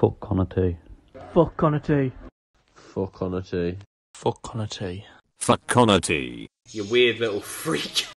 Fuck on a tee. Fuck on a tee. Fuck on a tee. Fuck on a tee. Fuck on a tee. You weird little freak.